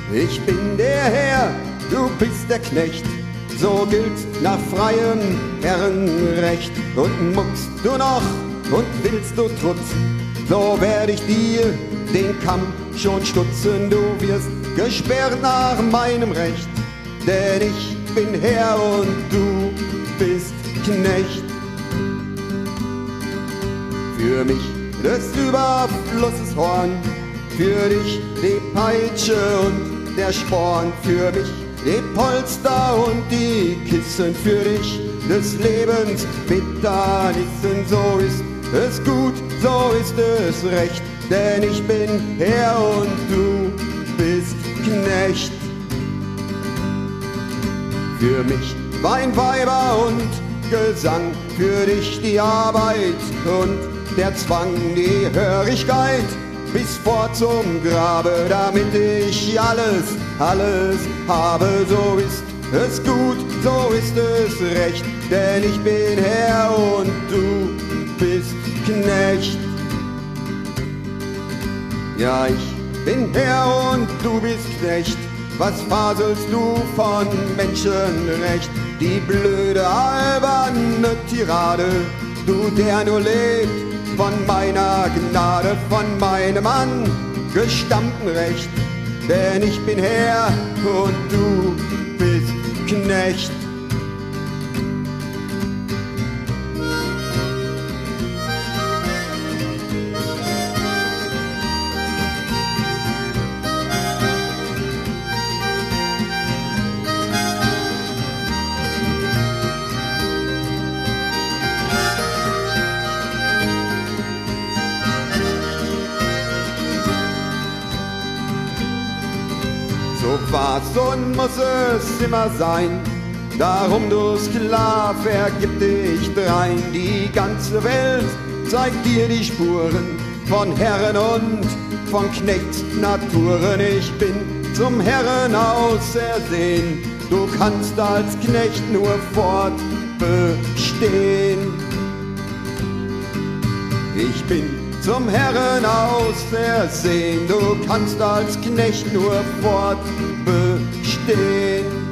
Ich bin der Herr, du bist der Knecht, so gilt nach freiem Herrenrecht. Und muckst du noch und willst du Trutz, so werd ich dir den Kamm schon stutzen. Du wirst gesperrt nach meinem Recht, denn ich bin Herr und du bist Knecht. Für mich des Überflusses Horn, für dich die Peitsche und der Sporn, für mich die Polster und die Kissen, für dich des Lebens Bitternissen. So ist es gut, so ist es recht, denn ich bin Herr und du bist Knecht. Für mich Wein, Weiber und Gesang, für dich die Arbeit und der Zwang, die Hörigkeit bis vor zum Grabe, damit ich alles habe. So ist es gut, so ist es recht, denn ich bin Herr und du bist Knecht. Ja, ich bin Herr und du bist Knecht. Was faselst du von Menschenrecht? Die blöde, alberne Tirade, du, der nur lebt von meiner Gnade, von meinem angestammten Recht. Denn ich bin Herr und du bist Knecht. So war's und muss es immer sein, darum du Sklav, ergib dich drein. Die ganze Welt zeigt dir die Spuren von Herren und von Knechtsnaturen. Ich bin zum Herren ausersehen, du kannst als Knecht nur fortbestehen. Ich bin zum Herren ausersehen, du kannst als Knecht nur fortbestehen.